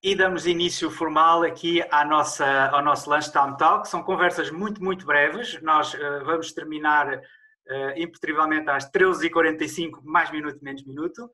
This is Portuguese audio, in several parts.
E damos início formal aqui ao nosso Lunchtime Talk. São conversas muito breves. Nós vamos terminar impertrivelmente às 13h45, mais minuto, menos minuto.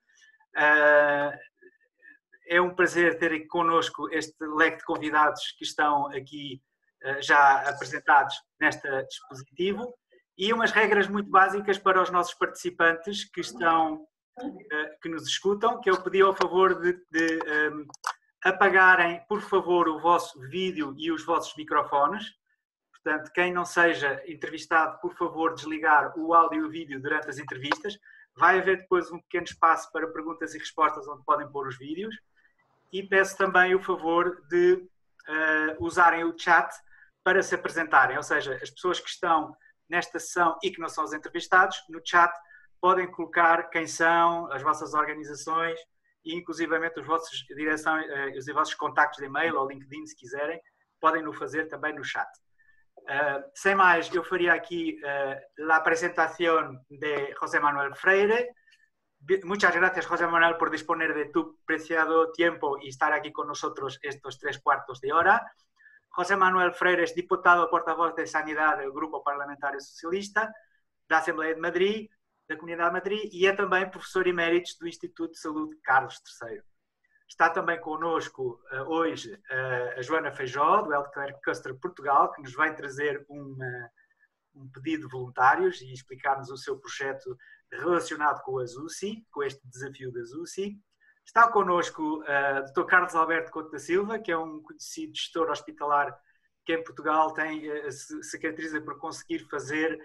É um prazer ter aqui connosco este leque de convidados que estão aqui já apresentados neste dispositivo e umas regras muito básicas para os nossos participantes que nos escutam, que eu pedi ao favor de apagarem, por favor, o vosso vídeo e os vossos microfones. Portanto, quem não seja entrevistado, por favor, desligar o áudio e o vídeo durante as entrevistas. Vai haver depois um pequeno espaço para perguntas e respostas onde podem pôr os vídeos. E peço também o favor de usarem o chat para se apresentarem. Ou seja, as pessoas que estão nesta sessão e que não são os entrevistados, no chat podem colocar quem são, as vossas organizações e inclusivamente os vossos contactos de e-mail ou LinkedIn, se quiserem, podem o fazer também no chat. Sem mais, eu faria aqui a apresentação de José Manuel Freire. Muchas gracias, José Manuel, por disponer de tu preciado tiempo y estar aquí con nosotros estos 3/4 de hora. José Manuel Freire es diputado portavoz de Sanidad del Grupo Parlamentario Socialista da Assembleia de Madrid, da Comunidade de Madrid, e é também professor emérito do Instituto de Saúde Carlos III. Está também connosco hoje a Joana Feijó, do Healthcare Cluster Portugal, que nos vai trazer um pedido de voluntários e explicar-nos o seu projeto relacionado com a ZUSI, com este desafio da ZUSI. Está connosco o Dr. Carlos Alberto Couto da Silva, que é um conhecido gestor hospitalar que em Portugal se caracteriza por conseguir fazer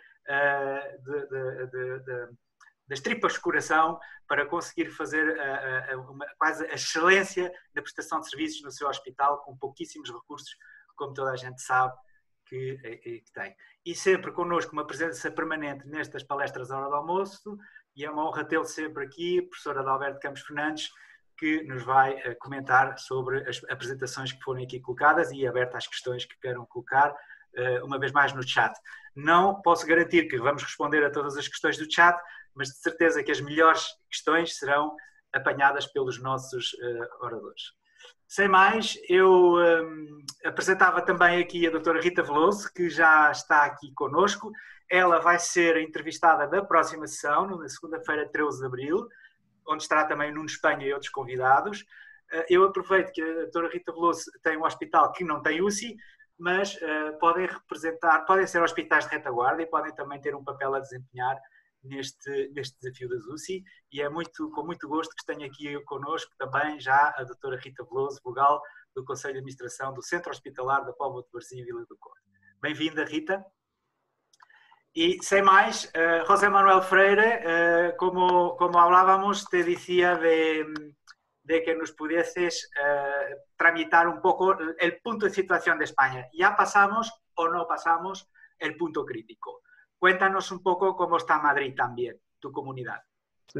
das tripas de coração para conseguir fazer quase a excelência da prestação de serviços no seu hospital com pouquíssimos recursos, como toda a gente sabe que tem. E sempre connosco uma presença permanente nestas palestras à hora do almoço, e é uma honra tê-lo sempre aqui, a professora Adalberto Campos Fernandes, que nos vai comentar sobre as apresentações que foram aqui colocadas e aberta às questões que queiram colocar, uma vez mais no chat. Não posso garantir que vamos responder a todas as questões do chat, mas de certeza que as melhores questões serão apanhadas pelos nossos oradores. Sem mais, eu apresentava também aqui a doutora Rita Veloso, que já está aqui connosco. Ela vai ser entrevistada na próxima sessão, na segunda-feira, 13 de abril, onde estará também o Nuno Espanha e outros convidados. Eu aproveito que a doutora Rita Veloso tem um hospital que não tem UCI, mas podem ser hospitais de retaguarda e podem também ter um papel a desempenhar neste desafio da ZUSI, e é com muito gosto que tenho aqui connosco também já a doutora Rita Veloso, vogal do Conselho de Administração do Centro Hospitalar da Póvoa de Varzim e Vila do Conde. Bem-vinda, Rita. Y sin más, José Manuel Freire, como hablábamos, te decía de que nos pudieses tramitar un poco el punto de situación de España. ¿Ya pasamos o no pasamos el punto crítico? Cuéntanos un poco cómo está Madrid también, tu comunidad. Sí.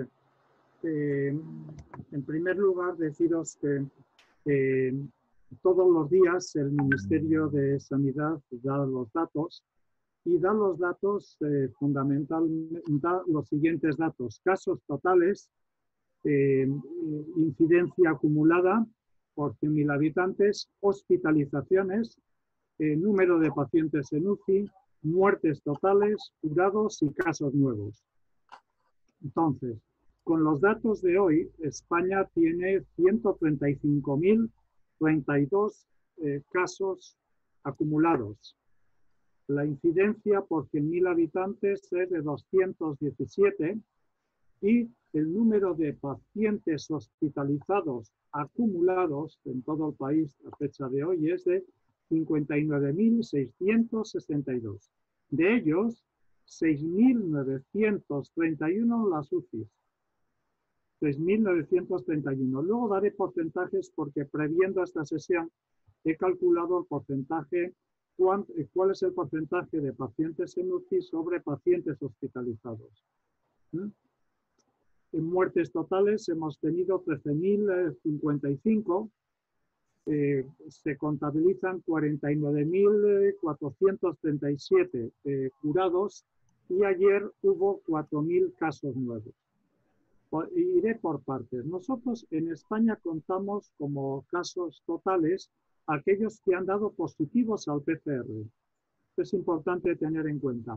En primer lugar, deciros que todos los días el Ministerio de Sanidad da los datos. Y da los datos, fundamentalmente, da los siguientes datos: casos totales, incidencia acumulada por 100.000 habitantes, hospitalizaciones, número de pacientes en UCI, muertes totales, curados y casos nuevos. Entonces, con los datos de hoy, España tiene 135.032 casos acumulados. La incidencia por 100.000 habitantes es de 217 y el número de pacientes hospitalizados acumulados en todo el país a fecha de hoy es de 59.662. De ellos, 6.931 las UCIs. 6.931. Luego daré porcentajes porque previendo esta sesión he calculado el porcentaje. ¿Cuál es el porcentaje de pacientes en UCI sobre pacientes hospitalizados? En muertes totales hemos tenido 13.055, se contabilizan 49.437 curados y ayer hubo 4.000 casos nuevos. Iré por partes. Nosotros en España contamos como casos totales aquellos que han dado positivos al PCR. Esto es importante tener en cuenta.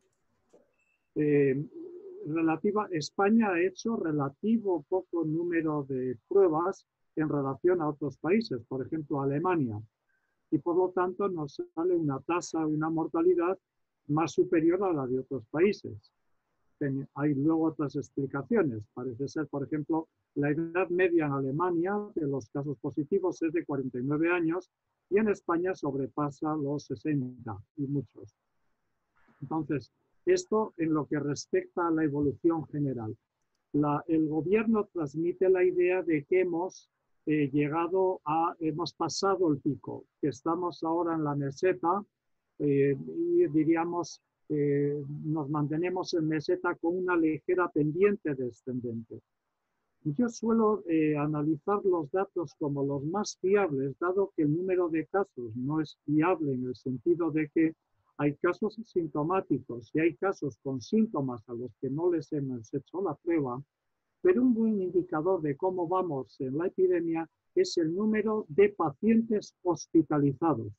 España ha hecho relativo poco número de pruebas en relación a otros países, por ejemplo Alemania, y por lo tanto nos sale una tasa, una mortalidad más superior a la de otros países. Hay luego otras explicaciones. Parece ser, por ejemplo, la edad media en Alemania de los casos positivos es de 49 años y en España sobrepasa los 60 y muchos. Entonces, esto en lo que respecta a la evolución general. El gobierno transmite la idea de que hemos pasado el pico, que estamos ahora en la meseta y diríamos nos mantenemos en meseta con una ligera pendiente descendente. Yo suelo analizar los datos como los más fiables, dado que el número de casos no es fiable en el sentido de que hay casos asintomáticos y hay casos con síntomas a los que no les hemos hecho la prueba, pero un buen indicador de cómo vamos en la epidemia es el número de pacientes hospitalizados.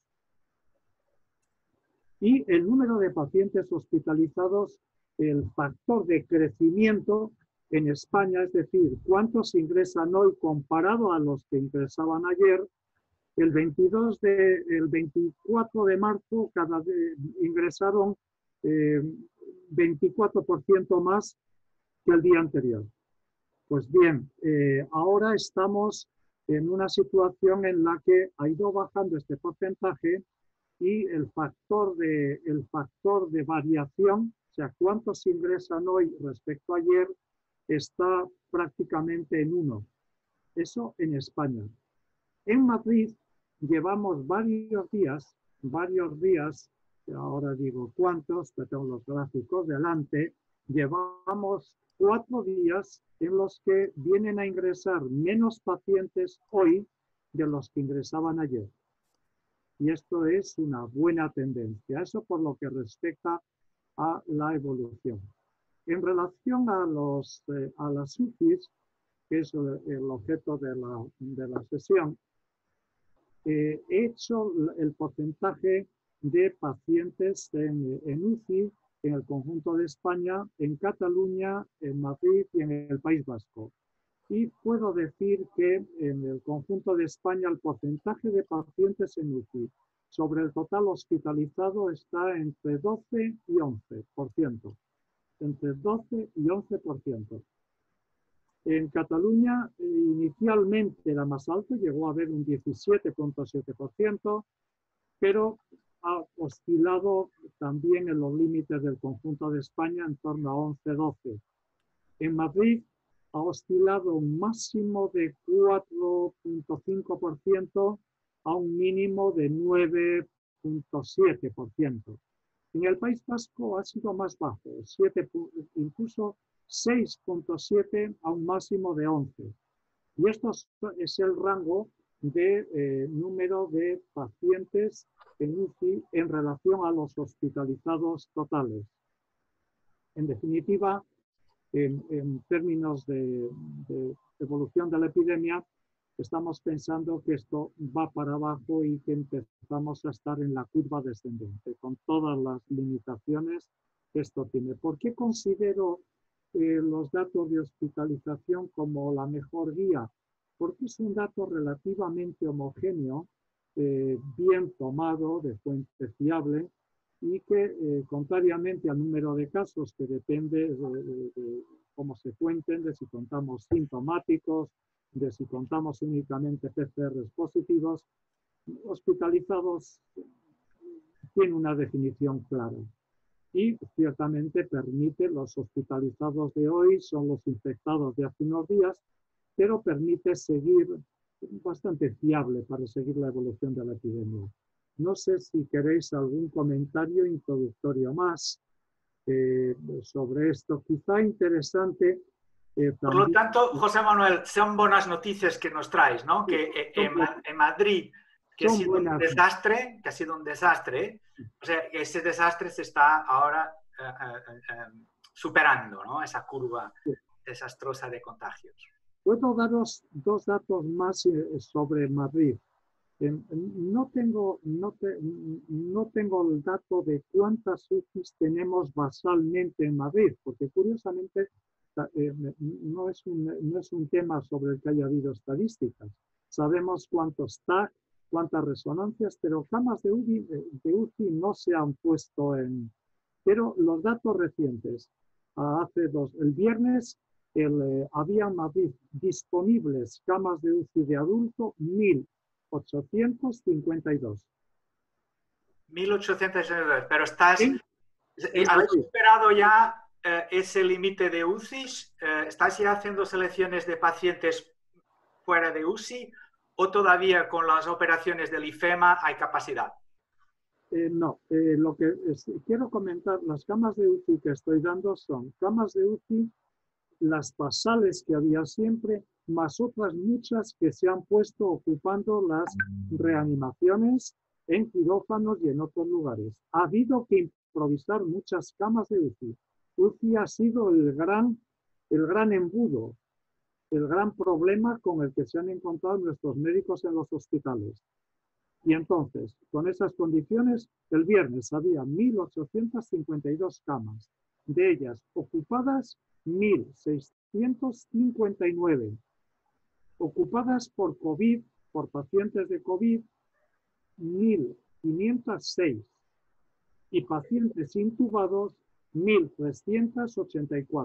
Y el número de pacientes hospitalizados, el factor de crecimiento en España, es decir, cuántos ingresan hoy comparado a los que ingresaban ayer, el 24 de marzo ingresaron 24% más que el día anterior. Pues bien, ahora estamos en una situación en la que ha ido bajando este porcentaje y el factor de variación, o sea, cuántos ingresan hoy respecto a ayer, está prácticamente en 1. Eso en España. En Madrid llevamos varios días, ahora digo cuántos, pero tengo los gráficos delante, llevamos 4 días en los que vienen a ingresar menos pacientes hoy de los que ingresaban ayer. Y esto es una buena tendencia. Eso por lo que respecta a la evolución. En relación a las UCIs, que es el objeto de la sesión, he hecho el porcentaje de pacientes en UCI en el conjunto de España, en Cataluña, en Madrid y en el País Vasco. Y puedo decir que en el conjunto de España el porcentaje de pacientes en UCI sobre el total hospitalizado está entre 12 y 11%. Entre 12 y 11%. En Cataluña inicialmente era más alto, llegó a haber un 17,7%, pero ha oscilado también en los límites del conjunto de España en torno a 11-12. En Madrid ha oscilado un máximo de 4,5% a un mínimo de 9,7%. En el País Vasco ha sido más bajo, incluso 6,7 a un máximo de 11. Y esto es el rango de número de pacientes en UCI en relación a los hospitalizados totales. En definitiva, en términos de evolución de la epidemia, estamos pensando que esto va para abajo y que empezamos a estar en la curva descendente, con todas las limitaciones que esto tiene. ¿Por qué considero los datos de hospitalización como la mejor guía? Porque es un dato relativamente homogéneo, bien tomado, de fuente fiable, y que, contrariamente al número de casos, que depende de cómo se cuenten, de si contamos sintomáticos, de si contamos únicamente PCRs positivos, hospitalizados tiene una definición clara. Y ciertamente permite, los hospitalizados de hoy son los infectados de hace unos días, pero permite seguir, bastante fiable para seguir la evolución de la epidemia. No sé si queréis algún comentario introductorio más sobre esto. Quizá interesante. Por lo tanto, José Manuel, son buenas noticias que nos traes, ¿no? Que en Madrid, que ha sido un desastre, o sea, ese desastre se está ahora superando, ¿no? Esa curva. desastrosa de contagios. Puedo daros dos datos más sobre Madrid. No tengo el dato de cuántas UCIs tenemos basalmente en Madrid, porque curiosamente no es un tema sobre el que haya habido estadísticas. Sabemos cuántos TAC, cuántas resonancias, pero camas de UCI no se han puesto en... Pero los datos recientes, el viernes había en Madrid disponibles camas de UCI de adulto 1.852. 1.862, pero ¿habéis Madrid. superado ya ese límite de UCIs? ¿Estáis ya haciendo selecciones de pacientes fuera de UCI o todavía con las operaciones del IFEMA hay capacidad? No, lo que quiero comentar, las camas de UCI que estoy dando son camas de UCI, las basales que había siempre, más otras muchas que se han puesto ocupando las reanimaciones en quirófanos y en otros lugares. Ha habido que improvisar muchas camas de UCI. UCI ha sido el gran embudo, el gran problema con el que se han encontrado nuestros médicos en los hospitales. Y entonces, con esas condiciones, el viernes había 1.852 camas, de ellas ocupadas 1.659, ocupadas por COVID, por pacientes de COVID, 1.506 y pacientes intubados 1.384.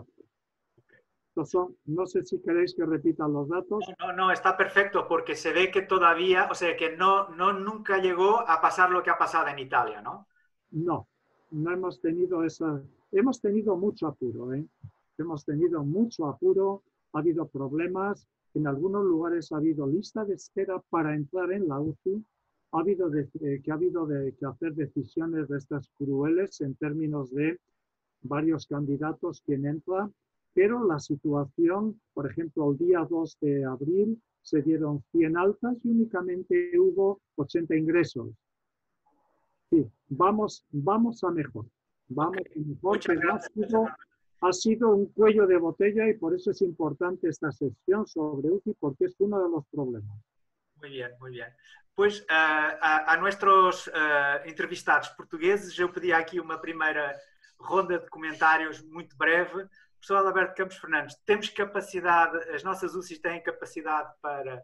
No sé si queréis que repita los datos. No, está perfecto porque se ve que todavía, o sea, que nunca llegó a pasar lo que ha pasado en Italia, ¿no? No hemos tenido hemos tenido mucho apuro, Hemos tenido mucho apuro, ha habido problemas, en algunos lugares ha habido lista de espera para entrar en la UCI, ha habido que hacer decisiones de estas crueles en términos de varios candidatos quien entra, pero la situación, por ejemplo, el día 2 de abril se dieron 100 altas y únicamente hubo 80 ingresos. Sí, vamos a mejor. Vamos a mejor, pero ha sido un cuello de botella y por eso es importante esta sesión sobre UCI, porque es uno de los problemas. Muy bien, muy bien. Pues a nuestros entrevistados portugueses, eu pedi aqui uma primeira ronda de comentários muito breve. Professor Adalberto Campos Fernandes, temos capacidade, as nossas UCIs têm capacidade para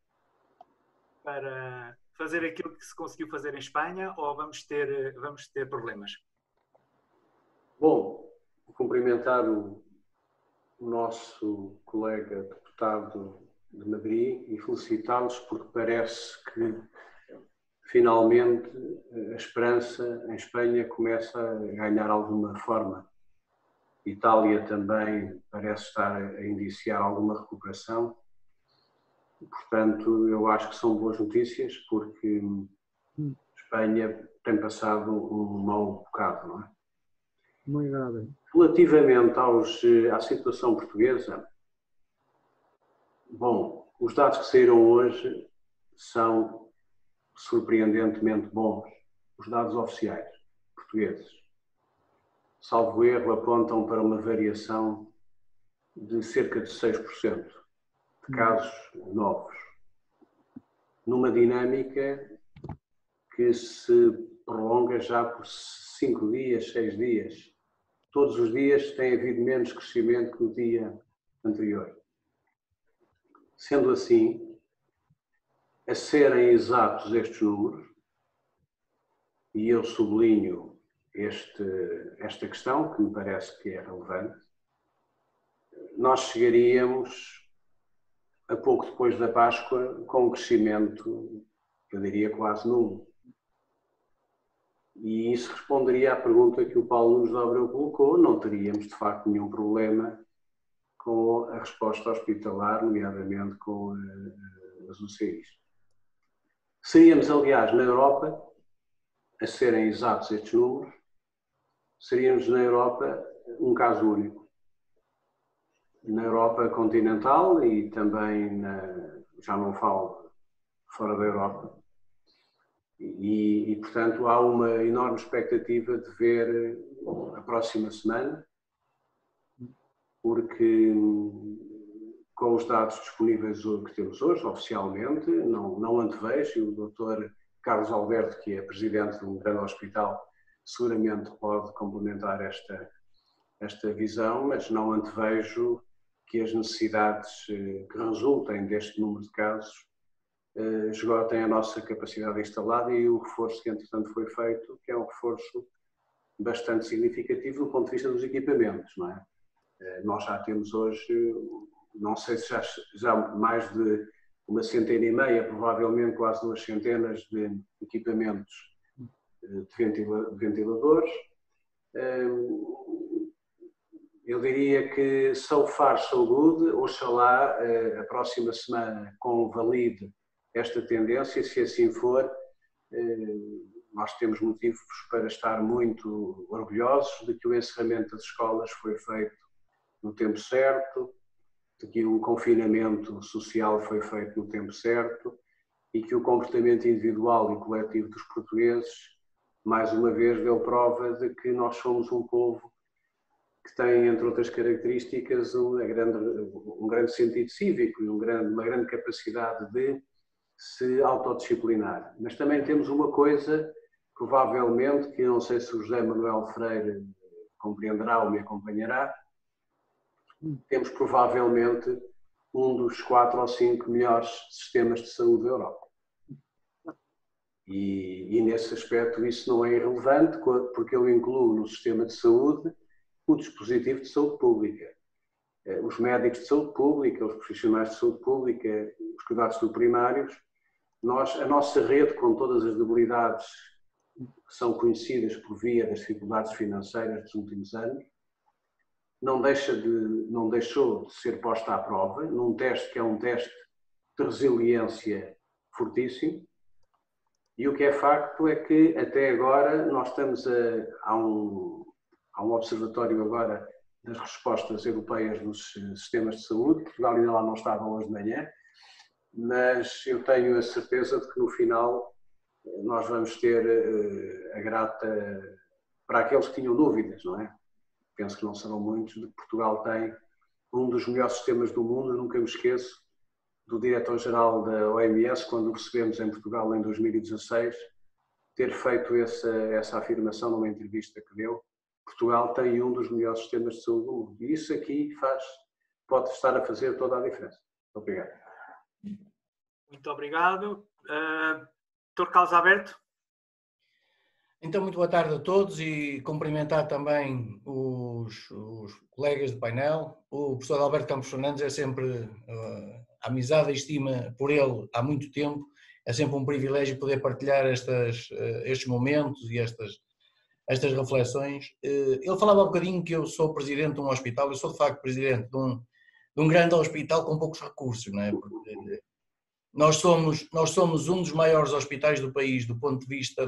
fazer aquilo que se conseguiu fazer em Espanha ou vamos ter problemas? Bom, cumprimentar o nosso colega deputado de Madrid e felicitá-los porque parece que finalmente a esperança em Espanha começa a ganhar alguma forma. Itália também parece estar a indiciar alguma recuperação. Portanto, eu acho que são boas notícias porque Espanha tem passado um mau bocado, não é? Muito grave. Relativamente à situação portuguesa, bom, os dados que saíram hoje são surpreendentemente bons. Os dados oficiais portugueses, salvo erro, apontam para uma variação de cerca de 6% de casos novos, numa dinâmica que se prolonga já por 5 dias, 6 dias. Todos os dias tem havido menos crescimento que no dia anterior. Sendo assim, a serem exatos estes números, e eu sublinho esta questão, que me parece que é relevante, nós chegaríamos a pouco depois da Páscoa com um crescimento, eu diria, quase nulo. E isso responderia à pergunta que o Paulo Nunes de Abreu colocou, não teríamos de facto nenhum problema com a resposta hospitalar, nomeadamente com as UCIs. Seríamos, aliás, na Europa, a serem exatos estes números, seríamos na Europa um caso único. Na Europa continental e também, já não falo fora da Europa. E, portanto, há uma enorme expectativa de ver a próxima semana porque com os dados disponíveis que temos hoje, oficialmente, não antevejo, e o Dr. Carlos Alberto, que é presidente de um grande hospital, seguramente pode complementar esta visão, mas não antevejo que as necessidades que resultem deste número de casos esgotem a nossa capacidade instalada e o reforço que, entretanto, foi feito, que é um reforço bastante significativo do ponto de vista dos equipamentos, não é? Nós já temos hoje, não sei se já mais de 150, provavelmente quase 200 de equipamentos de ventiladores. Eu diria que so far so good, oxalá a próxima semana convalide esta tendência, se assim for, nós temos motivos para estar muito orgulhosos de que o encerramento das escolas foi feito no tempo certo, de que o confinamento social foi feito no tempo certo e que o comportamento individual e coletivo dos portugueses, mais uma vez, deu prova de que nós somos um povo que tem, entre outras características, um grande sentido cívico e uma grande capacidade de se autodisciplinar. Mas também temos uma coisa, provavelmente, que eu não sei se o José Manuel Freire compreenderá ou me acompanhará, temos provavelmente um dos 4 ou 5 melhores sistemas de saúde da Europa. E nesse aspecto isso não é irrelevante, porque eu incluo no sistema de saúde o dispositivo de saúde pública. Os médicos de saúde pública, os profissionais de saúde pública, os cuidados primários, a nossa rede, com todas as debilidades que são conhecidas por via das dificuldades financeiras dos últimos anos, não deixou de ser posta à prova, num teste que é um teste de resiliência fortíssimo, e o que é facto é que até agora nós estamos há um observatório agora das respostas europeias nos sistemas de saúde. Portugal ainda lá não estava hoje de manhã, mas eu tenho a certeza de que no final nós vamos ter a grata, para aqueles que tinham dúvidas, não é? Penso que não serão muitos, de que Portugal tem um dos melhores sistemas do mundo. Nunca me esqueço do diretor-geral da OMS, quando o recebemos em Portugal em 2016, ter feito essa afirmação numa entrevista que deu. Portugal tem um dos melhores sistemas de saúde do mundo. E isso aqui pode estar a fazer toda a diferença. Obrigado. Muito obrigado. Dr. Carlos Alberto. Então, muito boa tarde a todos e cumprimentar também os colegas do painel. O professor Alberto Campos Fernandes é sempre a amizade e estima por ele há muito tempo. É sempre um privilégio poder partilhar estes momentos e estas reflexões. Ele falava um bocadinho que eu sou presidente de um hospital. Eu sou de facto presidente de um grande hospital com poucos recursos, não é? Porque nós somos um dos maiores hospitais do país do ponto de vista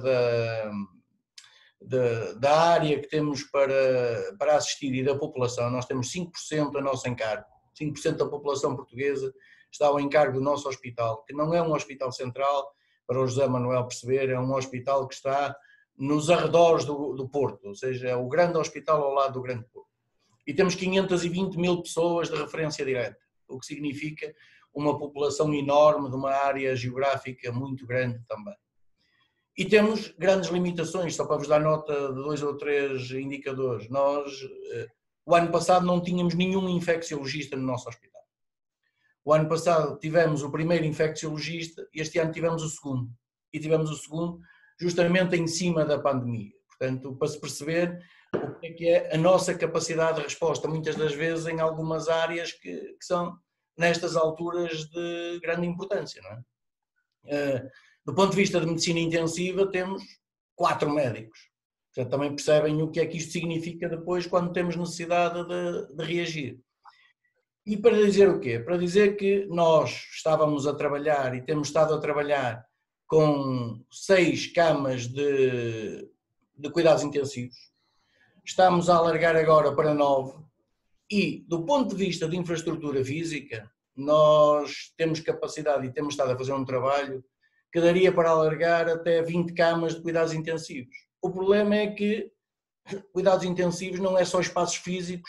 da área que temos para assistir e da população. Nós temos 5% a nosso encargo. 5% da população portuguesa está ao encargo do nosso hospital, que não é um hospital central, para o José Manuel perceber, é um hospital que está nos arredores do Porto, ou seja, é o grande hospital ao lado do grande Porto. E temos 520 mil pessoas de referência direta, o que significa uma população enorme de uma área geográfica muito grande também. E temos grandes limitações, só para vos dar nota de 2 ou 3 indicadores. Nós, o ano passado, não tínhamos nenhum infecciologista no nosso hospital. O ano passado tivemos o primeiro infecciologista e este ano tivemos o segundo. E tivemos o segundo justamente em cima da pandemia. Portanto, para se perceber o que é a nossa capacidade de resposta, muitas das vezes em algumas áreas que são, nestas alturas, de grande importância, não é? Do ponto de vista de medicina intensiva, temos 4 médicos. Portanto, também percebem o que é que isto significa depois quando temos necessidade de reagir. E para dizer o quê? Para dizer que nós estávamos a trabalhar e temos estado a trabalhar com 6 camas de cuidados intensivos. Estamos a alargar agora para 9 e, do ponto de vista de infraestrutura física, nós temos capacidade e temos estado a fazer um trabalho que daria para alargar até 20 camas de cuidados intensivos. O problema é que cuidados intensivos não é só espaços físicos,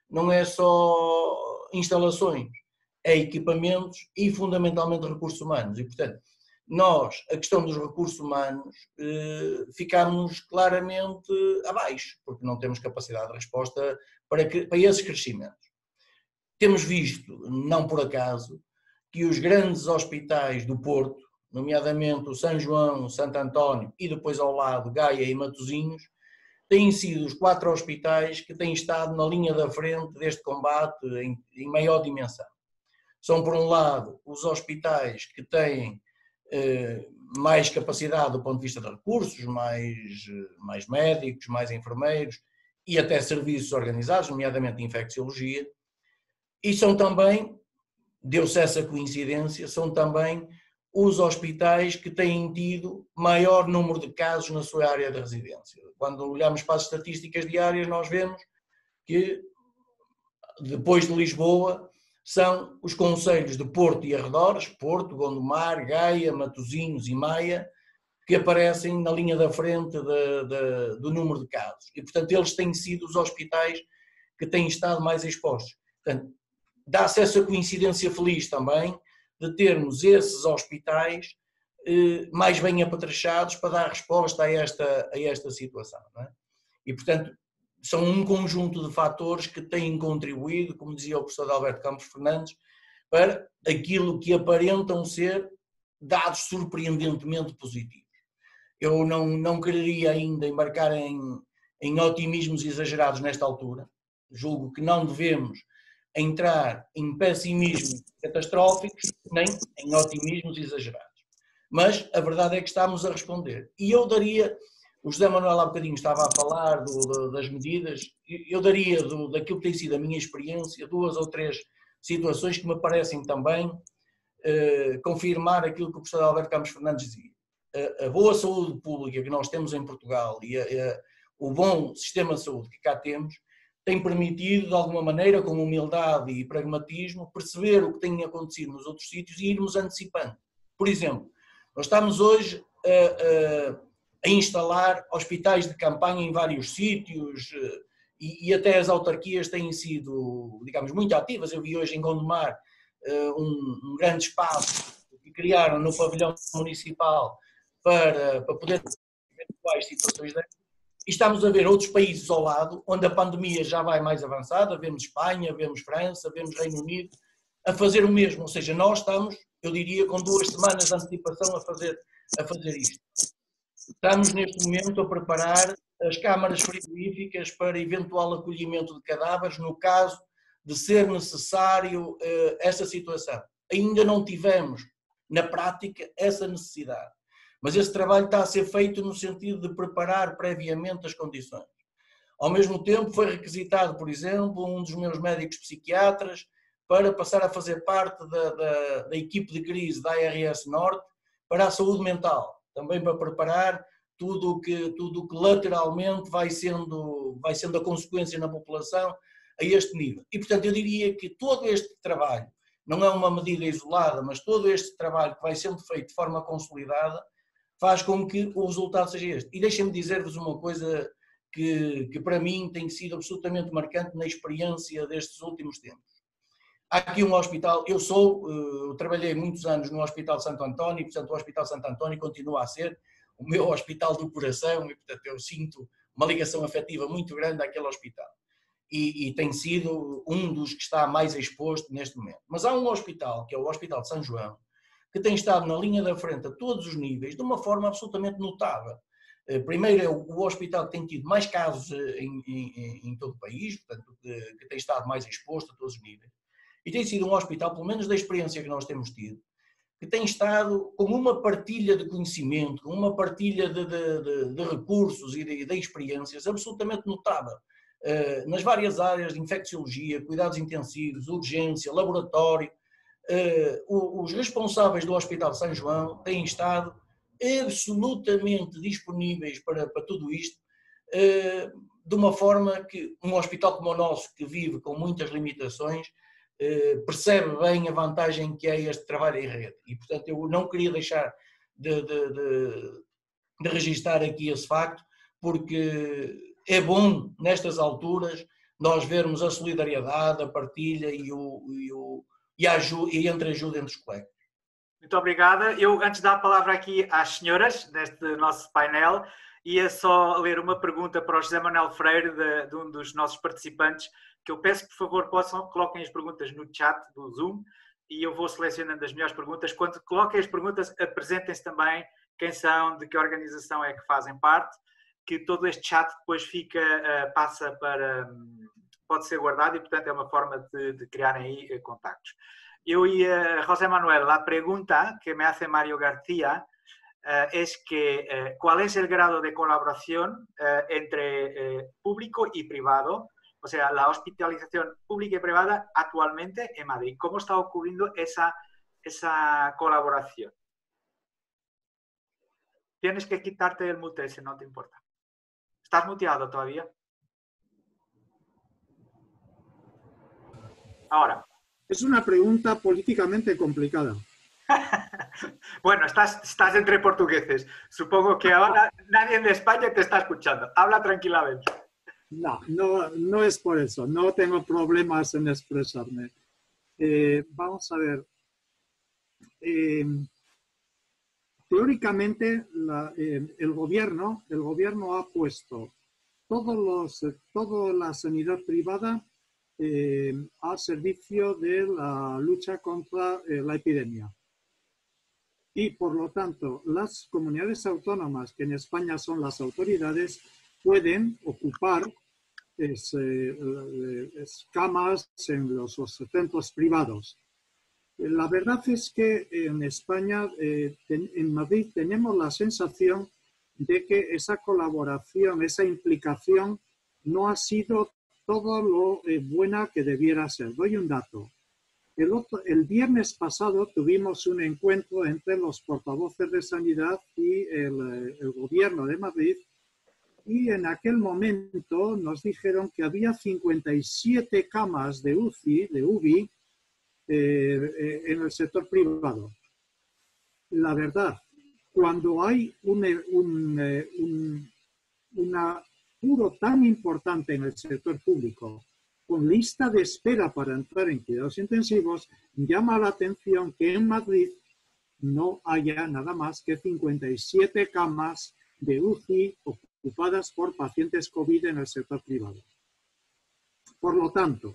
não é só instalações, é equipamentos e fundamentalmente recursos humanos. E, portanto, nós, a questão dos recursos humanos, ficamos claramente abaixo, porque não temos capacidade de resposta para esses crescimentos. Temos visto, não por acaso, que os grandes hospitais do Porto, nomeadamente o São João, o Santo António e depois ao lado Gaia e Matosinhos, têm sido os 4 hospitais que têm estado na linha da frente deste combate em maior dimensão. São, por um lado, os hospitais que têm mais capacidade do ponto de vista de recursos, mais médicos, mais enfermeiros e até serviços organizados, nomeadamente infecciologia, e são também, deu-se essa coincidência, são também os hospitais que têm tido maior número de casos na sua área de residência. Quando olhamos para as estatísticas diárias, nós vemos que, depois de Lisboa, são os concelhos de Porto e arredores, Porto, Gondomar, Gaia, Matosinhos e Maia, que aparecem na linha da frente do número de casos. E, portanto, eles têm sido os hospitais que têm estado mais expostos. Portanto, dá-se essa coincidência feliz também de termos esses hospitais mais bem apetrechados para dar resposta a esta situação. Não é? E, portanto, são um conjunto de fatores que têm contribuído, como dizia o professor Alberto Campos Fernandes, para aquilo que aparentam ser dados surpreendentemente positivos. Eu não quereria ainda embarcar em otimismos exagerados nesta altura. Julgo que não devemos entrar em pessimismos catastróficos, nem em otimismos exagerados. Mas a verdade é que estamos a responder. E eu daria, o José Manuel há bocadinho estava a falar das medidas, eu daria daquilo que tem sido a minha experiência, 2 ou 3 situações que me parecem também confirmar aquilo que o professor Alberto Campos Fernandes dizia. A boa saúde pública que nós temos em Portugal e o bom sistema de saúde que cá temos tem permitido, de alguma maneira, com humildade e pragmatismo, perceber o que tem acontecido nos outros sítios e irmos antecipando. Por exemplo, nós estamos hoje a instalar hospitais de campanha em vários sítios e até as autarquias têm sido, digamos, muito ativas. Eu vi hoje em Gondomar um grande espaço que criaram no pavilhão municipal para poder eventuais situações destas. E estamos a ver outros países ao lado, onde a pandemia já vai mais avançada, vemos Espanha, vemos França, vemos Reino Unido, a fazer o mesmo. Ou seja, nós estamos, eu diria, com 2 semanas de antecipação a fazer isto. Estamos neste momento a preparar as câmaras frigoríficas para eventual acolhimento de cadáveres, no caso de ser necessário essa situação. Ainda não tivemos, na prática, essa necessidade. Mas esse trabalho está a ser feito no sentido de preparar previamente as condições. Ao mesmo tempo, foi requisitado, por exemplo, um dos meus médicos psiquiatras para passar a fazer parte da equipe de crise da ARS Norte para a saúde mental, também para preparar tudo o que lateralmente vai sendo a consequência na população a este nível. E, portanto, eu diria que todo este trabalho, não é uma medida isolada, mas todo este trabalho que vai sendo feito de forma consolidada, faz com que o resultado seja este. E deixem-me dizer-vos uma coisa que para mim tem sido absolutamente marcante na experiência destes últimos tempos. Há aqui um hospital, eu trabalhei muitos anos no Hospital Santo António, portanto o Hospital Santo António continua a ser o meu hospital do coração e, portanto, eu sinto uma ligação afetiva muito grande àquele hospital. E tem sido um dos que está mais exposto neste momento. Mas há um hospital, que é o Hospital de São João, que tem estado na linha da frente a todos os níveis, de uma forma absolutamente notável. Primeiro, é o hospital que tem tido mais casos em todo o país, portanto, que tem estado mais exposto a todos os níveis. E tem sido um hospital, pelo menos da experiência que nós temos tido, que tem estado com uma partilha de conhecimento, com uma partilha de recursos e de experiências absolutamente notável. Nas várias áreas de infecciologia, cuidados intensivos, urgência, laboratório, os responsáveis do Hospital São João têm estado absolutamente disponíveis para tudo isto, de uma forma que um hospital como o nosso, que vive com muitas limitações, percebe bem a vantagem que é este trabalho em rede. E, portanto, eu não queria deixar de registar aqui esse facto, porque é bom, nestas alturas, nós vermos a solidariedade, a partilha e entre ajuda entre os colegas. Muito obrigada. Eu, antes de dar a palavra aqui às senhoras, neste nosso painel, ia só ler uma pergunta para o José Manuel Freire, de um dos nossos participantes, que eu peço que, por favor, coloquem as perguntas no chat do Zoom e eu vou selecionando as melhores perguntas. Quando coloquem as perguntas, apresentem-se também quem são, de que organização é que fazem parte, que todo este chat depois passa para... pode ser guardado y, portanto, é uma forma de criarem aí contactos. Yo y José Manuel, la pregunta que me hace Mario García es que ¿cuál es el grado de colaboración entre público y privado? O sea, la hospitalización pública y privada actualmente en Madrid. ¿Cómo está ocurriendo esa colaboración? Tienes que quitarte el mute si no te importa. ¿Estás muteado todavía? Ahora. Es una pregunta políticamente complicada. Bueno, estás entre portugueses. Supongo que ahora nadie de España te está escuchando. Habla tranquilamente. No es por eso. No tengo problemas en expresarme. Vamos a ver. Teóricamente, el gobierno ha puesto toda la sanidad privada al servicio de la lucha contra la epidemia. Y, por lo tanto, las comunidades autónomas, que en España son las autoridades, pueden ocupar camas en los centros privados. La verdad es que en España, en Madrid, tenemos la sensación de que esa colaboración, esa implicación, no ha sido todo lo buena que debiera ser. Doy un dato. El viernes pasado tuvimos un encuentro entre los portavoces de Sanidad y el Gobierno de Madrid, y en aquel momento nos dijeron que había 57 camas de UBI, en el sector privado. La verdad, cuando hay un apuro tan importante en el sector público, con lista de espera para entrar en cuidados intensivos, llama la atención que en Madrid no haya nada más que 57 camas de UCI ocupadas por pacientes COVID en el sector privado. Por lo tanto,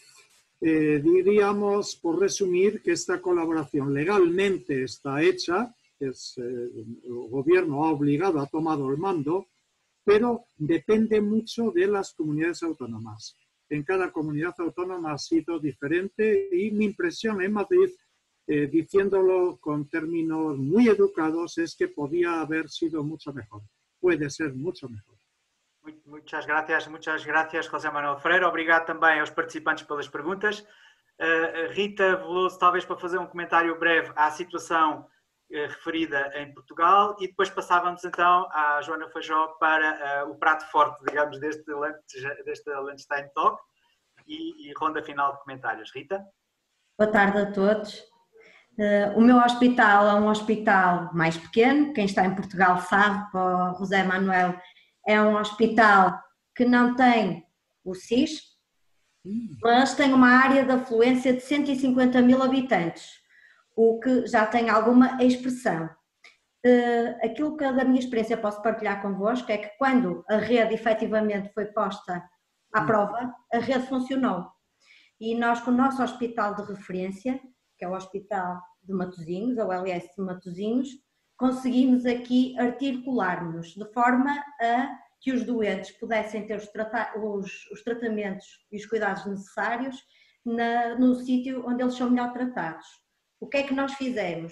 diríamos, por resumir, que esta colaboración legalmente está hecha, el gobierno ha obligado, ha tomado el mando, pero depende mucho de las comunidades autónomas. En cada comunidad autónoma ha sido diferente y mi impresión en Madrid, diciéndolo con términos muy educados, es que podía haber sido mucho mejor. Puede ser mucho mejor. Muchas gracias, José Manuel Freire. Obrigado também aos participantes pelas perguntas. Rita Veloso, talvez para fazer um comentário breve à situação referida em Portugal, e depois passávamos então à Joana Feijó para o prato forte, digamos, deste Lunchtime Talk e ronda final de comentários. Rita? Boa tarde a todos. O meu hospital é um hospital mais pequeno, quem está em Portugal sabe, para o José Manuel, é um hospital que não tem o SIS, mas tem uma área de afluência de 150 mil habitantes, o que já tem alguma expressão. Aquilo que da minha experiência posso partilhar convosco é que quando a rede efetivamente foi posta à prova, a rede funcionou. E nós, com o nosso hospital de referência, que é o Hospital de Matosinhos, a ULS de Matosinhos, conseguimos aqui articular-nos de forma a que os doentes pudessem ter os tratamentos e os cuidados necessários no sítio onde eles são melhor tratados. O que é que nós fizemos?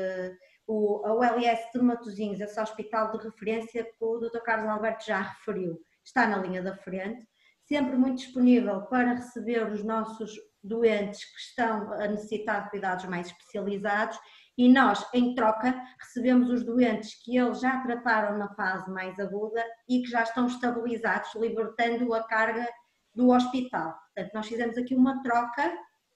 A ULS de Matosinhos, esse hospital de referência que o Dr. Carlos Alberto já referiu, está na linha da frente, sempre muito disponível para receber os nossos doentes que estão a necessitar de cuidados mais especializados, e nós, em troca, recebemos os doentes que eles já trataram na fase mais aguda e que já estão estabilizados, libertando a carga do hospital. Portanto, nós fizemos aqui uma troca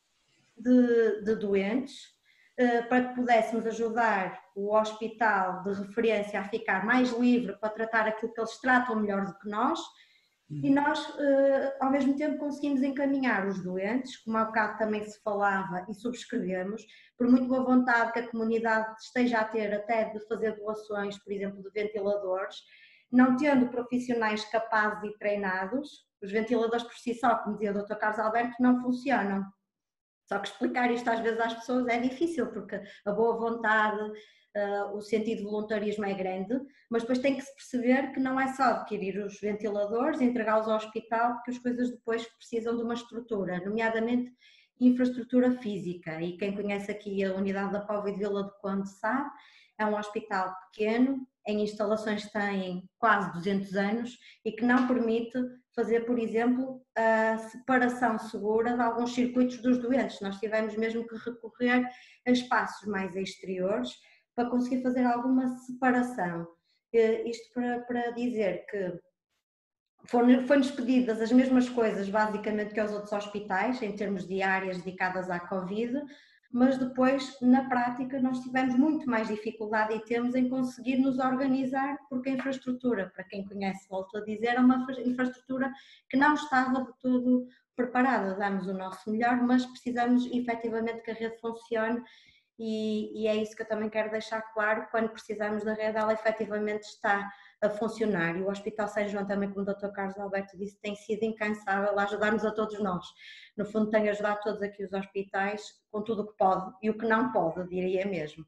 de doentes para que pudéssemos ajudar o hospital de referência a ficar mais livre para tratar aquilo que eles tratam melhor do que nós, e nós, ao mesmo tempo, conseguimos encaminhar os doentes, como há bocado também se falava e subscrevemos, por muito boa vontade que a comunidade esteja a ter até de fazer doações, por exemplo, de ventiladores, não tendo profissionais capazes e treinados, os ventiladores por si só, como dizia o Dr. Carlos Alberto, não funcionam. Só que explicar isto às vezes às pessoas é difícil, porque a boa vontade, o sentido de voluntarismo é grande, mas depois tem que se perceber que não é só adquirir os ventiladores, entregá-los ao hospital, porque as coisas depois precisam de uma estrutura, nomeadamente infraestrutura física. E quem conhece aqui a unidade da Póvoa de Vila do Conde sabe, é um hospital pequeno, em instalações que têm quase 200 anos e que não permite fazer, por exemplo, a separação segura de alguns circuitos dos doentes. Nós tivemos mesmo que recorrer a espaços mais exteriores para conseguir fazer alguma separação. Isto para dizer que foi-nos pedidas as mesmas coisas basicamente que aos outros hospitais, em termos de áreas dedicadas à Covid, mas depois, na prática, nós tivemos muito mais dificuldade e temos em conseguir nos organizar, porque a infraestrutura, para quem conhece, volto a dizer, é uma infraestrutura que não estava de todo preparada. Damos o nosso melhor, mas precisamos efetivamente que a rede funcione e é isso que eu também quero deixar claro, quando precisamos da rede, ela efetivamente está a funcionar. E o Hospital São João também, como o Dr. Carlos Alberto disse, tem sido incansável a ajudar-nos a todos nós. No fundo tem ajudado todos aqui os hospitais com tudo o que pode e o que não pode, diria mesmo.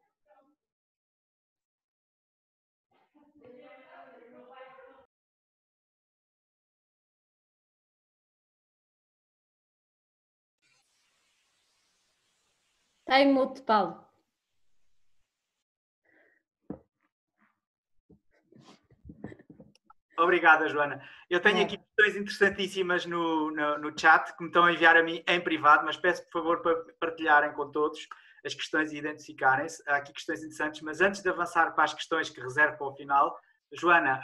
Está em mute, Paulo. Obrigada, Joana. Eu tenho aqui questões interessantíssimas no chat que me estão a enviar a mim em privado, mas peço, por favor, para partilharem com todos as questões e identificarem-se. Há aqui questões interessantes, mas antes de avançar para as questões que reservo para o final, Joana,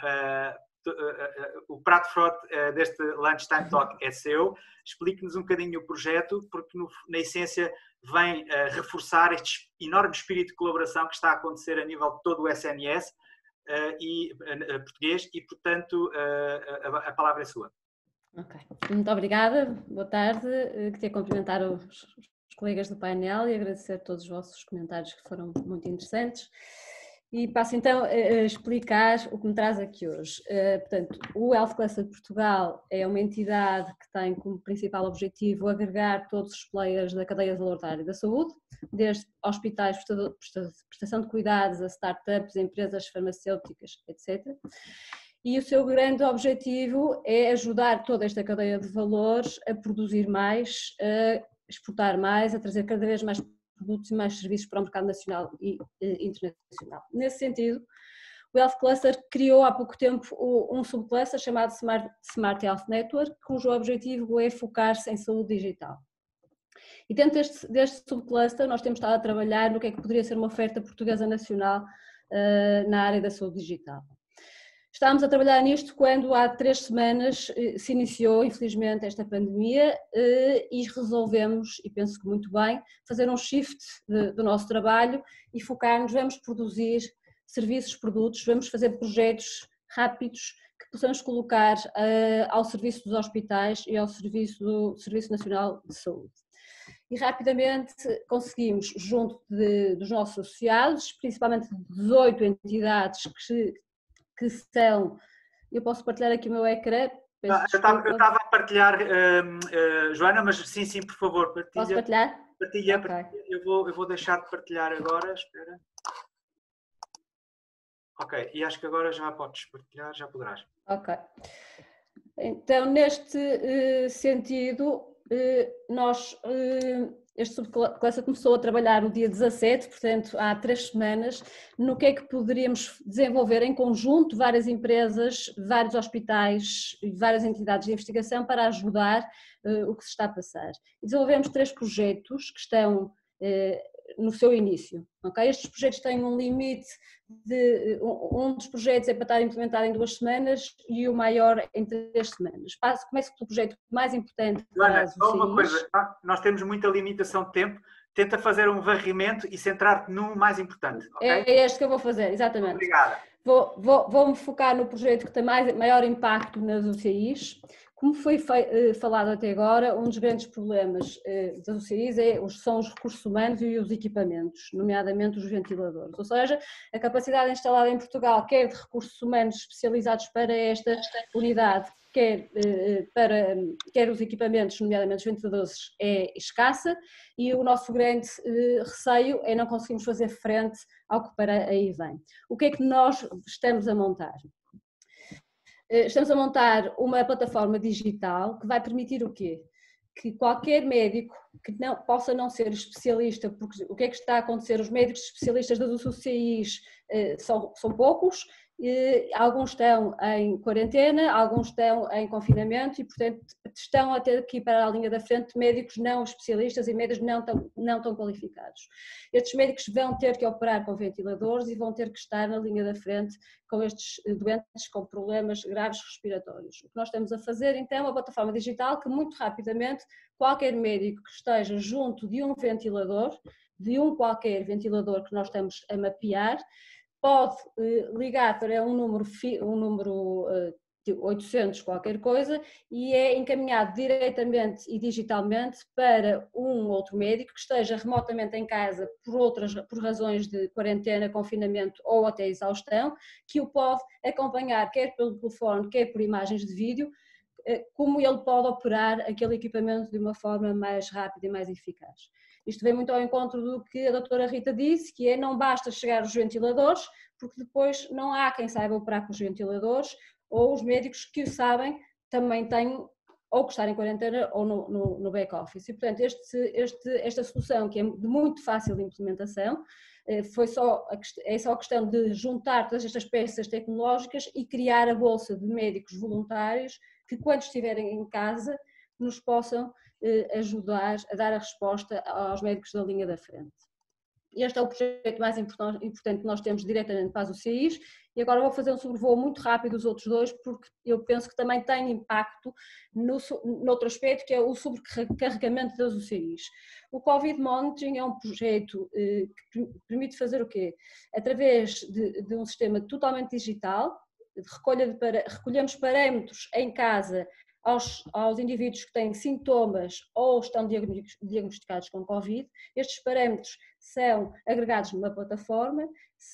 o prato forte deste Lunchtime Talk é seu. Explique-nos um bocadinho o projeto, porque na essência vem reforçar este enorme espírito de colaboração que está a acontecer a nível de todo o SNS e português e, portanto, a palavra é sua. Ok, muito obrigada, boa tarde. Queria cumprimentar os colegas do painel e agradecer todos os vossos comentários que foram muito interessantes. E passo então a explicar o que me traz aqui hoje. Portanto, o Health Cluster Portugal é uma entidade que tem como principal objetivo agregar todos os players da cadeia de valor da área da saúde, desde hospitais, prestação de cuidados, a startups, empresas farmacêuticas, etc. E o seu grande objetivo é ajudar toda esta cadeia de valores a produzir mais, a exportar mais, a trazer cada vez mais produtos e mais serviços para o mercado nacional e internacional. Nesse sentido, o Health Cluster criou há pouco tempo um subcluster chamado Smart Health Network, cujo objetivo é focar-se em saúde digital. E dentro deste subcluster nós temos estado a trabalhar no que é que poderia ser uma oferta portuguesa nacional na área da saúde digital. Estávamos a trabalhar nisto quando há 3 semanas se iniciou, infelizmente, esta pandemia e resolvemos, e penso que muito bem, fazer um shift do nosso trabalho e focar-nos, vamos produzir serviços, produtos, vamos fazer projetos rápidos que possamos colocar ao serviço dos hospitais e ao serviço do Serviço Nacional de Saúde. E rapidamente conseguimos, junto dos nossos associados, principalmente 18 entidades que são, eu posso partilhar aqui o meu ecrã? Eu estava a partilhar, Joana, mas sim, por favor, partilha. Posso partilhar? Partilha, okay. Eu vou deixar de partilhar agora, espera. Ok, e acho que agora já podes partilhar, já poderás. Ok. Então, neste sentido, este subcluster começou a trabalhar no dia 17, portanto há 3 semanas, no que é que poderíamos desenvolver em conjunto várias empresas, vários hospitais e várias entidades de investigação para ajudar o que se está a passar. E desenvolvemos 3 projetos que estão no seu início. Okay? Estes projetos têm um limite um dos projetos é para estar implementado em 2 semanas e o maior em 3 semanas. Começo pelo projeto mais importante. Joana, só uma coisa, nós temos muita limitação de tempo, tenta fazer um varrimento e centrar-te no mais importante. Okay? É este que eu vou fazer, exatamente. Obrigada. Vou-me focar no projeto que tem maior impacto nas UCIs. Como foi falado até agora, um dos grandes problemas das UCIs são os recursos humanos e os equipamentos, nomeadamente os ventiladores. Ou seja, a capacidade instalada em Portugal, quer de recursos humanos especializados para esta unidade, quer os equipamentos, nomeadamente os ventiladores, é escassa, e o nosso grande receio é não conseguirmos fazer frente ao que para aí vem. O que é que nós estamos a montar? Estamos a montar uma plataforma digital que vai permitir o quê? Que qualquer médico que possa não ser especialista, porque o que é que está a acontecer? Os médicos especialistas das UCIs são poucos, alguns estão em quarentena, alguns estão em confinamento e, portanto, estão a ter que ir para a linha da frente médicos não especialistas e médicos não tão qualificados. Estes médicos vão ter que operar com ventiladores e vão ter que estar na linha da frente com estes doentes com problemas graves respiratórios. O que nós estamos a fazer, então, é uma plataforma digital que, muito rapidamente, qualquer médico que esteja junto de um ventilador, de um qualquer ventilador que nós estamos a mapear, pode ligar para um número 800 qualquer coisa e é encaminhado diretamente e digitalmente para um outro médico que esteja remotamente em casa por razões de quarentena, confinamento ou até exaustão, que o pode acompanhar quer pelo telefone, quer por imagens de vídeo, como ele pode operar aquele equipamento de uma forma mais rápida e mais eficaz. Isto vem muito ao encontro do que a doutora Rita disse, que é não basta chegar os ventiladores, porque depois não há quem saiba operar com os ventiladores, ou os médicos que o sabem também têm ou que estar em quarentena ou no back-office. E, portanto, esta solução, que é de muito fácil implementação, é só questão de juntar todas estas peças tecnológicas e criar a bolsa de médicos voluntários que, quando estiverem em casa, nos possam ajudar a dar a resposta aos médicos da linha da frente. Este é o projeto mais importante que nós temos diretamente para as UCIs e agora vou fazer um sobrevoo muito rápido dos outros dois porque eu penso que também tem impacto noutro aspecto, que é o sobrecarregamento das UCIs. O Covid Monitoring é um projeto que permite fazer o quê? Através de um sistema totalmente digital, recolhemos parâmetros em casa aos indivíduos que têm sintomas ou estão diagnosticados com Covid. Estes parâmetros são agregados numa plataforma,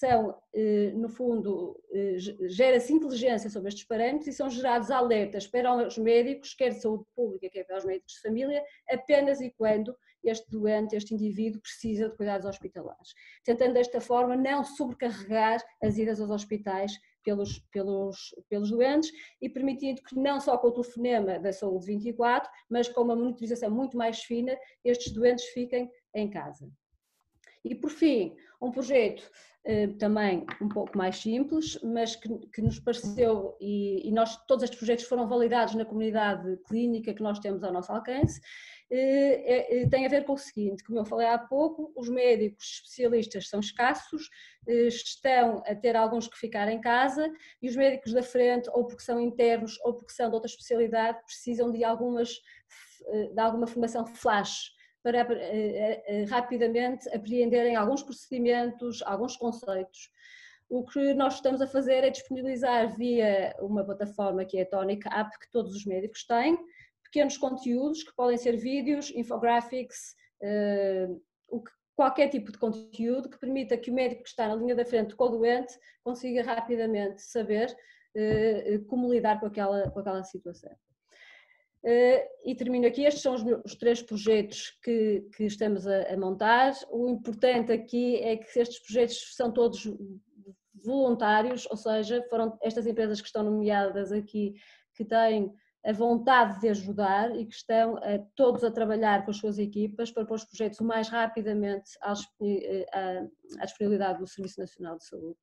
no fundo, gera-se inteligência sobre estes parâmetros e são gerados alertas para os médicos, quer de saúde pública, quer para os médicos de família, apenas e quando este indivíduo precisa de cuidados hospitalares. Tentando desta forma não sobrecarregar as idas aos hospitais pelos doentes e permitindo que não só com o telefonema da Saúde 24, mas com uma monitorização muito mais fina, estes doentes fiquem em casa. E por fim, um projeto também um pouco mais simples, mas que nos pareceu, e todos estes projetos foram validados na comunidade clínica que nós temos ao nosso alcance, tem a ver com o seguinte: como eu falei há pouco, os médicos especialistas são escassos, estão a ter alguns que ficar em casa e os médicos da frente, ou porque são internos ou porque são de outra especialidade, precisam de alguma formação flash para rapidamente apreenderem alguns procedimentos, alguns conceitos. O que nós estamos a fazer é disponibilizar via uma plataforma que é a Tonic App, que todos os médicos têm, pequenos conteúdos que podem ser vídeos, infographics, qualquer tipo de conteúdo que permita que o médico que está na linha da frente com o doente consiga rapidamente saber como lidar com aquela situação. E termino aqui. Estes são os 3 projetos que estamos a montar. O importante aqui é que estes projetos são todos voluntários, ou seja, foram estas empresas que estão nomeadas aqui que têm a vontade de ajudar e que estão todos a trabalhar com as suas equipas para pôr os projetos o mais rapidamente à disponibilidade do Serviço Nacional de Saúde.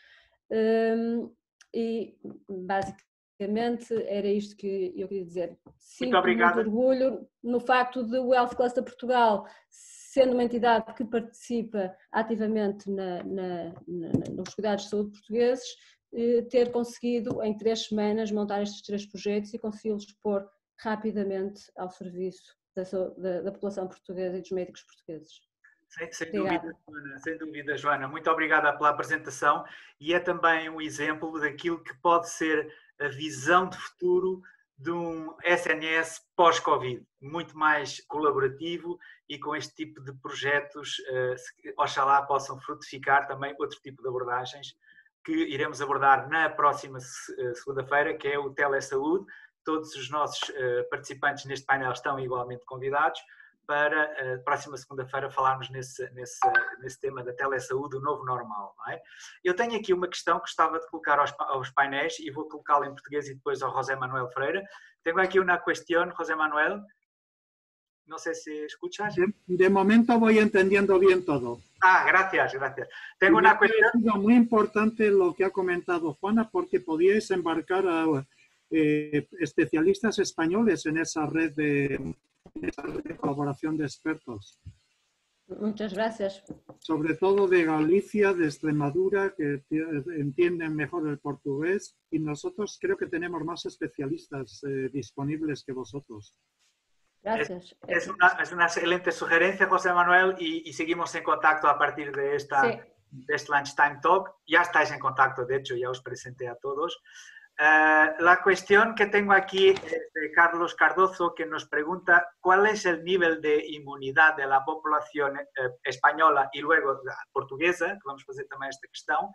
E basicamente era isto que eu queria dizer. Sinto muito orgulho no facto de o Health Cluster Portugal, sendo uma entidade que participa ativamente nos cuidados de saúde portugueses, ter conseguido em 3 semanas montar estes 3 projetos e consegui-los pôr rapidamente ao serviço da população portuguesa e dos médicos portugueses. Sem dúvida, Joana. Muito obrigada pela apresentação e é também um exemplo daquilo que pode ser a visão de futuro de um SNS pós-Covid, muito mais colaborativo e com este tipo de projetos, oxalá possam frutificar também outro tipo de abordagens que iremos abordar na próxima segunda-feira, que é o Telesaúde. Todos os nossos participantes neste painel estão igualmente convidados para a próxima segunda-feira falarmos nesse tema da telesaúde, o novo normal. Não é? Eu tenho aqui uma questão que gostava de colocar aos painéis e vou colocá-la em português e depois ao José Manuel Freire. Tenho aqui uma questão, José Manuel. No sé si escuchas. De momento voy entendiendo bien todo. Gracias. Tengo una cuestión. Ha sido muy importante lo que ha comentado Juana, porque podíais embarcar a especialistas españoles en esa red de colaboración de expertos. Muchas gracias. Sobre todo de Galicia, de Extremadura, que entienden mejor el portugués, y nosotros creo que tenemos más especialistas disponibles que vosotros. Gracias. Es una excelente sugerencia, José Manuel, y seguimos en contacto a partir de este Lunchtime Talk. Ya estáis en contacto, de hecho, ya os presenté a todos. La cuestión que tengo aquí es de Carlos Cardozo, que nos pregunta cuál es el nivel de inmunidad de la población española y luego la portuguesa, que vamos a hacer también esta cuestión.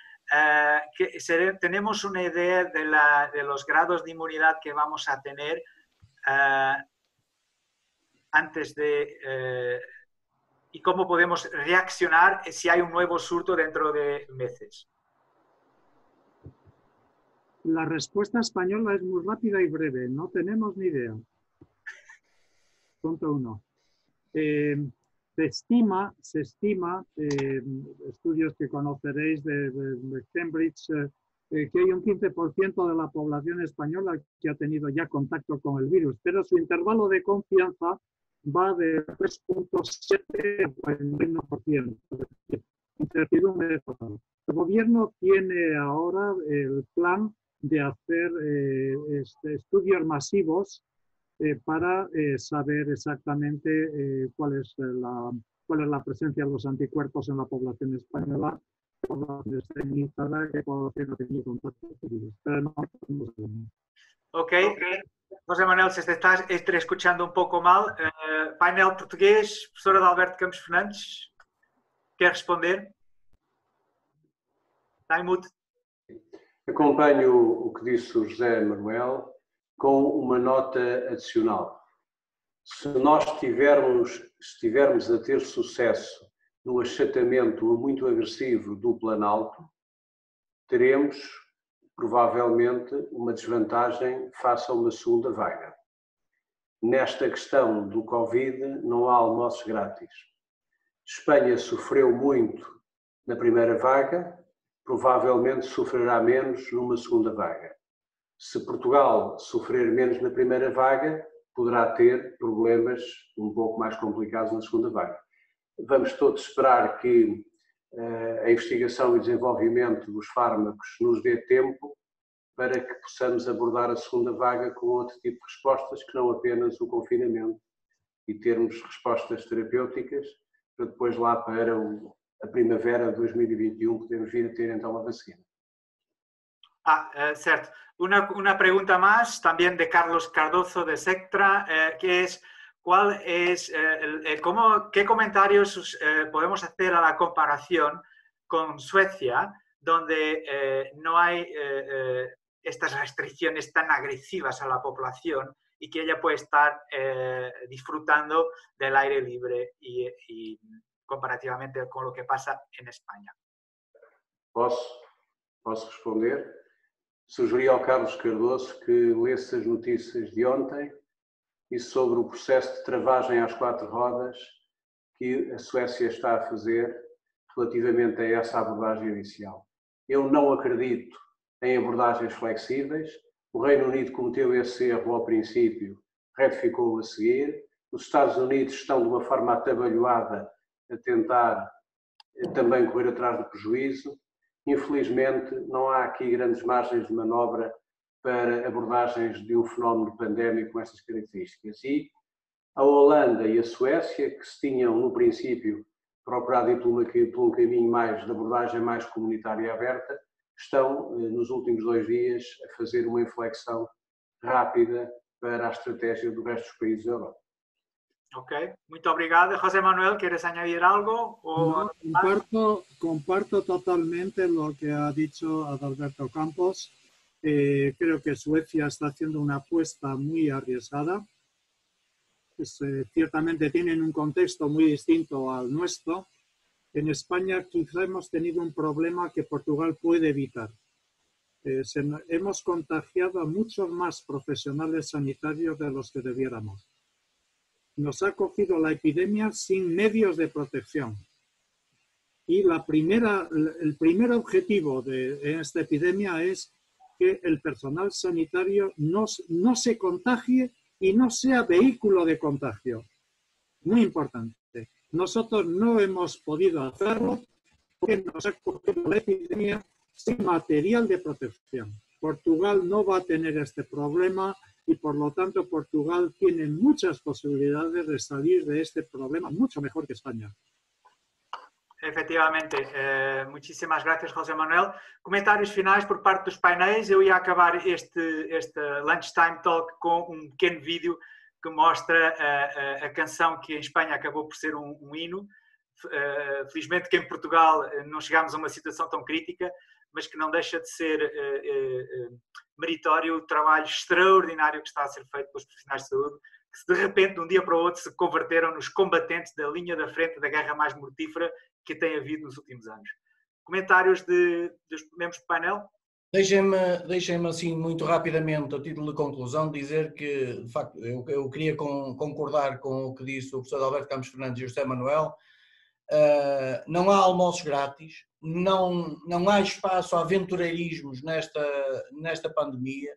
Tenemos una idea de los grados de inmunidad que vamos a tener antes de y cómo podemos reaccionar si hay un nuevo surto dentro de meses. La respuesta española es muy rápida y breve. No tenemos ni idea. Punto 1. Se estima, estudios que conoceréis de Cambridge, que hay un 15% de la población española que ha tenido ya contacto con el virus, pero su intervalo de confianza va de 3.7 al 1%. Incertidumbre total. El gobierno tiene ahora el plan de hacer estudios masivos para saber exactamente cuál es la presencia de los anticuerpos en la población española, población extremizada, que población ha tenido contacto con el virus. Pero no sabemos. Ok. José Manuel, se te está escuchando un poco mal, painel portugués, professora Adalberto Campos Fernandes, quer responder? Está em mute. Acompanho o que disse o José Manuel com uma nota adicional. Se nós estivermos a ter sucesso no achatamento muito agressivo do Planalto, teremos provavelmente uma desvantagem face a uma segunda vaga. Nesta questão do Covid não há almoços grátis. Espanha sofreu muito na primeira vaga, provavelmente sofrerá menos numa segunda vaga. Se Portugal sofrer menos na primeira vaga, poderá ter problemas um pouco mais complicados na segunda vaga. Vamos todos esperar que a investigação e desenvolvimento dos fármacos nos dê tempo para que possamos abordar a segunda vaga com outro tipo de respostas que não apenas o confinamento e termos respostas terapêuticas para depois lá para a primavera de 2021 podemos vir a ter então a vacina. Cierto. Una pregunta más, también de Carlos Cardozo de Sectra, que es ¿qué comentarios podemos hacer a la comparación con Suecia, donde no hay estas restricciones tan agresivas a la población y que ella puede estar disfrutando del aire libre y comparativamente con lo que pasa en España? Posso responder? Sugeri ao Carlos Cardoso que lesse as notícias de ontem e sobre o processo de travagem às 4 rodas que a Suécia está a fazer relativamente a essa abordagem inicial. Eu não acredito em abordagens flexíveis. O Reino Unido cometeu esse erro ao princípio, retificou a seguir. Os Estados Unidos estão de uma forma atabalhoada a tentar também correr atrás do prejuízo. Infelizmente, não há aqui grandes margens de manobra para abordagens de um fenómeno pandémico com estas características. E a Holanda e a Suécia, que se tinham no princípio procurado ir por um caminho mais de abordagem mais comunitária e aberta, estão, nos últimos 2 dias, a fazer uma inflexão rápida para a estratégia do resto dos países da Europa. Ok, muito obrigado. José Manuel, ¿quieres añadir algo? No, comparto totalmente lo que ha dicho Adalberto Campos. Creo que Suecia está haciendo una apuesta muy arriesgada. Ciertamente tienen un contexto muy distinto al nuestro. En España quizá hemos tenido un problema que Portugal puede evitar. Hemos contagiado a muchos más profesionales sanitarios de los que debiéramos. Nos ha cogido la epidemia sin medios de protección. Y el primer objetivo de esta epidemia es que el personal sanitario no se contagie y no sea vehículo de contagio. Muy importante. Nosotros no hemos podido hacerlo porque nos ha cogido la epidemia sin material de protección. Portugal no va a tener este problema y por lo tanto Portugal tiene muchas posibilidades de salir de este problema mucho mejor que España. Efetivamente, muchísimas gracias, José Manuel. Comentários finais por parte dos painéis. Eu ia acabar este Lunchtime Talk com um pequeno vídeo que mostra a canção que em Espanha acabou por ser um hino. Felizmente que em Portugal não chegámos a uma situação tão crítica, mas que não deixa de ser meritório o trabalho extraordinário que está a ser feito pelos profissionais de saúde, que se de repente, de um dia para o outro, se converteram nos combatentes da linha da frente da guerra mais mortífera que tem havido nos últimos anos. Comentários dos membros do painel? Deixem-me assim, muito rapidamente, a título de conclusão, dizer que, de facto, eu queria concordar com o que disse o professor Alberto Campos Fernandes e o José Manuel. Não há almoços grátis, não há espaço a aventureirismos nesta pandemia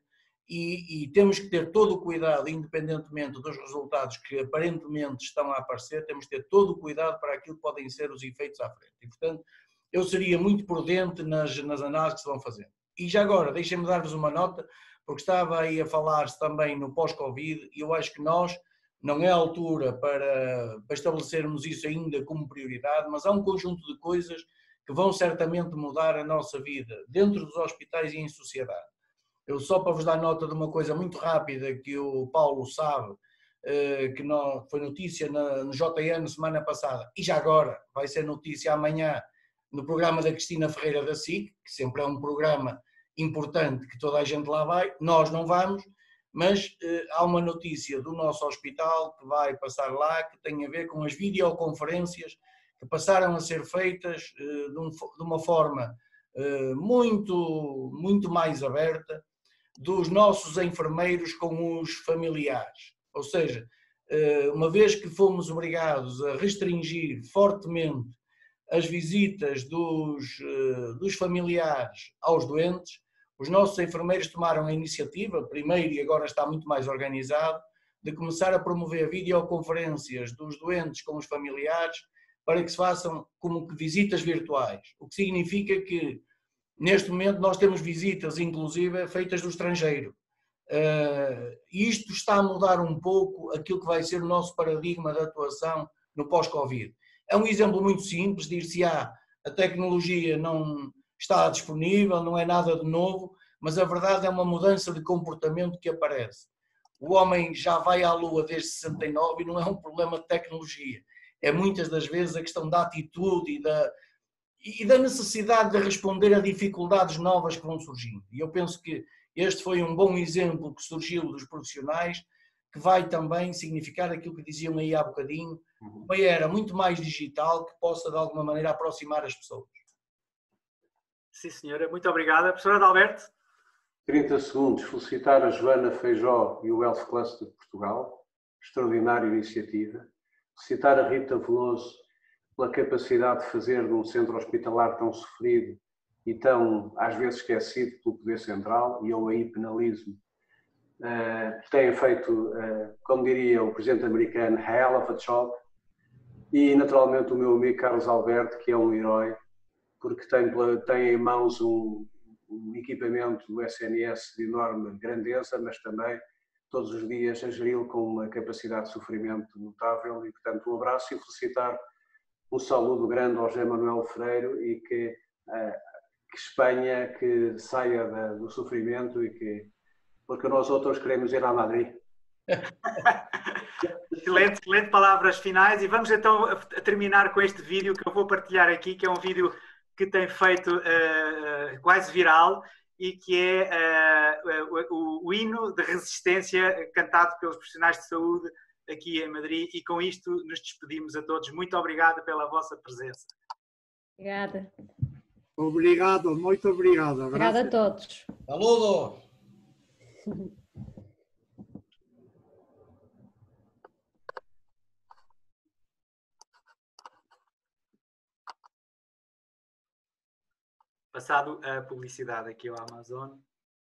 e temos que ter todo o cuidado, independentemente dos resultados que aparentemente estão a aparecer, temos que ter todo o cuidado para aquilo que podem ser os efeitos à frente. E, portanto, eu seria muito prudente nas análises que se vão fazer. E já agora, deixem-me dar-vos uma nota, porque estava aí a falar-se também no pós-Covid e eu acho que não é a altura para estabelecermos isso ainda como prioridade, mas há um conjunto de coisas que vão certamente mudar a nossa vida dentro dos hospitais e em sociedade. Eu só para vos dar nota de uma coisa muito rápida que o Paulo sabe, que foi notícia no JN semana passada e já agora vai ser notícia amanhã no programa da Cristina Ferreira da SIC, que sempre é um programa importante que toda a gente lá vai, nós não vamos, mas há uma notícia do nosso hospital que vai passar lá que tem a ver com as videoconferências que passaram a ser feitas de uma forma muito mais aberta dos nossos enfermeiros com os familiares. Ou seja, uma vez que fomos obrigados a restringir fortemente as visitas dos familiares aos doentes, os nossos enfermeiros tomaram a iniciativa, primeiro e agora está muito mais organizado, de começar a promover videoconferências dos doentes com os familiares para que se façam como que visitas virtuais. O que significa que, neste momento, nós temos visitas, inclusive, feitas do estrangeiro. Isto está a mudar um pouco aquilo que vai ser o nosso paradigma de atuação no pós-Covid. É um exemplo muito simples, dir-se-á, a tecnologia não está disponível, não é nada de novo, mas a verdade é uma mudança de comportamento que aparece. O homem já vai à Lua desde 69 e não é um problema de tecnologia. É muitas das vezes a questão da atitude e da necessidade de responder a dificuldades novas que vão surgindo. E eu penso que este foi um bom exemplo que surgiu dos profissionais, que vai também significar aquilo que diziam aí há bocadinho, uma era muito mais digital que possa de alguma maneira aproximar as pessoas. Sim, senhora. Muito obrigada. Professora Adalberto? 30 segundos. Felicitar a Joana Feijó e o Health Cluster de Portugal. Extraordinária iniciativa. Felicitar a Rita Veloso pela capacidade de fazer de um centro hospitalar tão sofrido e tão, às vezes, esquecido pelo Poder Central, e eu aí penalizo-me. Têm feito, como diria o presidente americano, hell of a job. E, naturalmente, o meu amigo Carlos Alberto, que é um herói, porque tem em mãos um equipamento do SNS de enorme grandeza, mas também todos os dias a geri-lo com uma capacidade de sofrimento notável. E, portanto, um abraço e felicitar um saludo grande ao José Manuel Freire e que Espanha que saia do sofrimento e que, porque nós outros queremos ir a Madrid. Excelente palavras finais, e vamos então terminar com este vídeo que eu vou partilhar aqui, que é um vídeo que tem feito quase viral e que é o hino de resistência cantado pelos profissionais de saúde aqui em Madrid, e com isto nos despedimos a todos. Muito obrigado pela vossa presença. Obrigada. Obrigado, muito obrigado. Obrigada a todos. Saludos! Passado a publicidade aqui ao Amazon.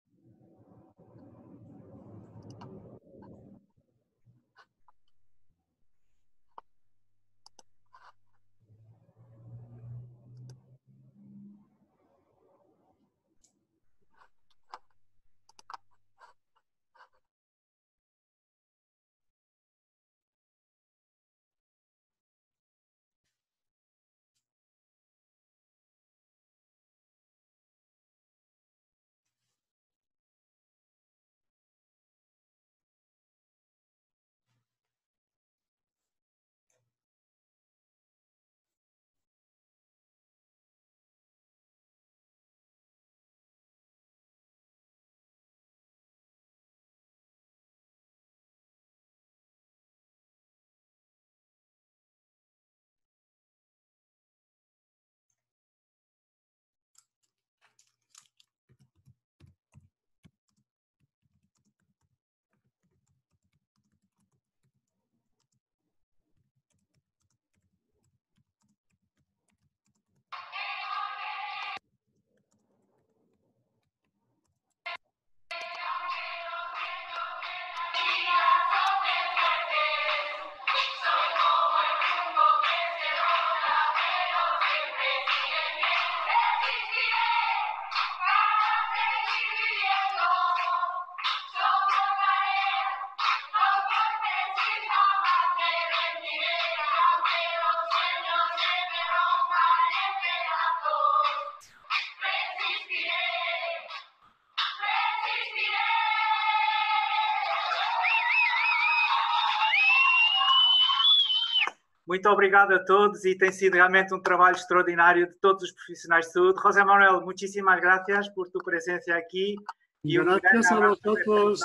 Muito obrigado a todos, y tem sido realmente un trabajo extraordinario de todos los profesionales de salud. José Manuel, muchísimas gracias por tu presencia aquí. Y gracias a vosotros,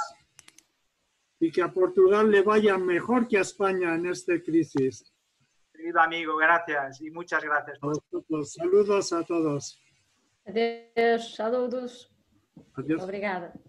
y que a Portugal le vaya mejor que a España en esta crisis. Querido amigo, gracias y muchas gracias. A vosotros. Saludos a todos. Adeus, saludos. Adiós. Obrigada.